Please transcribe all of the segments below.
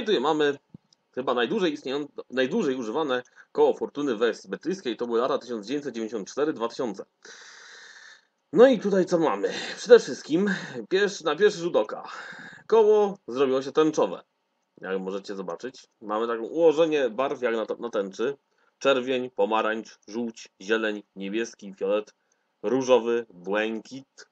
tutaj mamy chyba najdłużej używane koło fortuny w wersji brytyjskiej. To były lata 1994-2000. No i tutaj co mamy? Przede wszystkim na pierwszy rzut oka koło zrobiło się tęczowe. Jak możecie zobaczyć, mamy takie ułożenie barw jak na tęczy. Czerwień, pomarańcz, żółć, zieleń, niebieski, fiolet, różowy, błękit.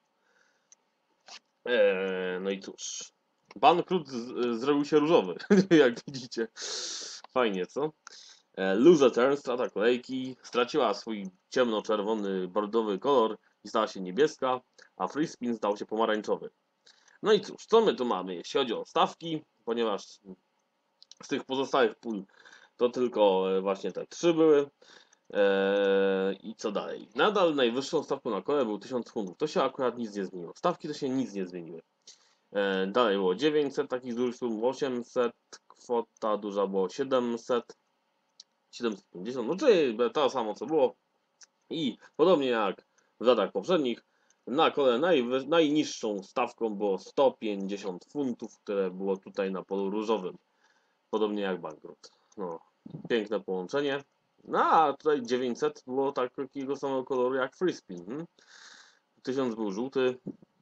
No i cóż, Bankrut zrobił się różowy, jak widzicie. Fajnie, co? Loser Turn, strata kolejki, straciła swój ciemno-czerwony, bordowy kolor i stała się niebieska, a Free Spin stał się pomarańczowy. No i cóż, co my tu mamy, jeśli chodzi o stawki, ponieważ z tych pozostałych pól to tylko właśnie te 3 były. I co dalej? Nadal najwyższą stawką na kole był 1000 funtów. To się akurat nic nie zmieniło. Stawki to się nic nie zmieniły. Dalej było 900 takich dużych sum, 800, kwota duża było 700, 750, no czyli to samo co było. I podobnie jak w latach poprzednich, na kole najniższą stawką było 150 funtów, które było tutaj na polu różowym. Podobnie jak Bankrut. No, piękne połączenie. No a tutaj 900 było takiego samego koloru jak Free Spin. 1000 był żółty.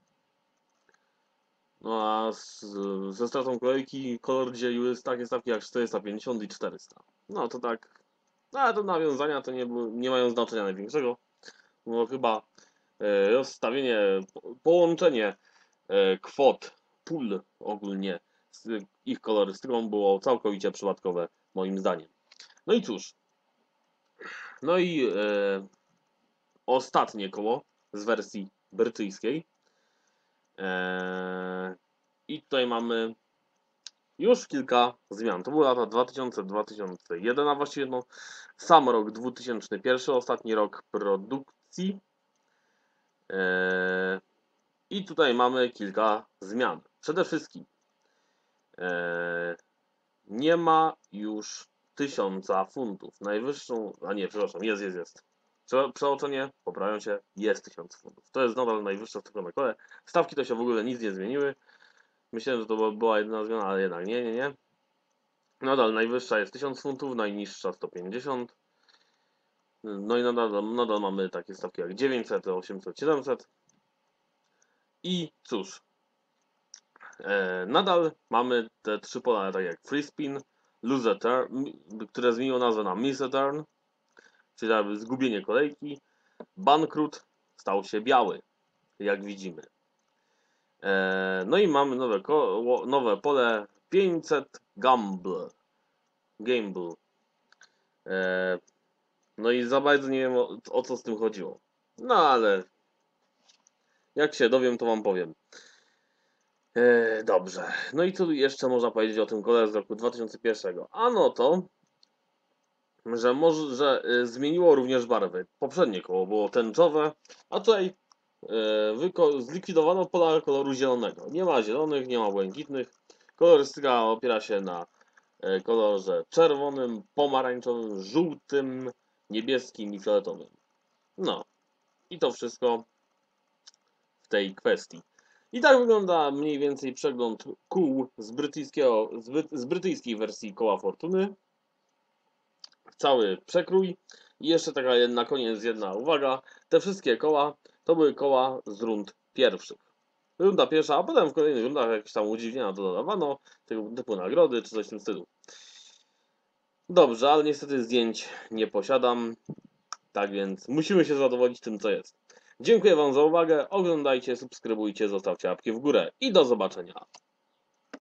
No a ze stratą kolejki kolor dzieliły takie stawki jak 450 i 400. No to tak. No ale to nawiązania to nie mają znaczenia największego. Bo chyba rozstawienie, połączenie kwot, pól ogólnie z ich kolorystyką było całkowicie przypadkowe moim zdaniem. No i cóż. No i ostatnie koło z wersji brytyjskiej. I tutaj mamy już kilka zmian. To były lata 2000-2001, a właściwie no, sam rok 2001, ostatni rok produkcji. I tutaj mamy kilka zmian. Przede wszystkim nie ma już 1000 funtów. Najwyższą, a nie, przepraszam, jest. Przeoczenie, poprawiam się, jest 1000 funtów. To jest nadal najwyższa stawka na kole. Stawki to się w ogóle nic nie zmieniły. Myślałem, że to była jedyna zmiana, ale jednak nie. Nadal najwyższa jest 1000 funtów, najniższa 150. No i nadal mamy takie stawki jak 900, 800, 700. I cóż, nadal mamy te 3 pola, tak jak Free Spin, Loser Turn, które zmieniło nazwę na Miss Turn, czyli jakby zgubienie kolejki. Bankrut stał się biały, jak widzimy. No i mamy nowe pole 500 Gamble. No i za bardzo nie wiem o co z tym chodziło. No ale jak się dowiem, to wam powiem. Dobrze. No i co jeszcze można powiedzieć o tym kole z roku 2001? Ano to, że zmieniło również barwy. Poprzednie koło było tęczowe, a tutaj zlikwidowano pola koloru zielonego. Nie ma zielonych, nie ma błękitnych. Kolorystyka opiera się na kolorze czerwonym, pomarańczowym, żółtym, niebieskim i fioletowym. No. I to wszystko w tej kwestii. I tak wygląda mniej więcej przegląd kół z brytyjskiej wersji koła fortuny. Cały przekrój. I jeszcze taka na koniec jedna uwaga. Te wszystkie koła to były koła z rund pierwszych. Runda pierwsza, a potem w kolejnych rundach jakieś tam udziwnienia dodawano, tego typu nagrody czy coś w tym stylu. Dobrze, ale niestety zdjęć nie posiadam. Tak więc musimy się zadowolić tym, co jest. Dziękuję wam za uwagę. Oglądajcie, subskrybujcie, zostawcie łapki w górę i do zobaczenia.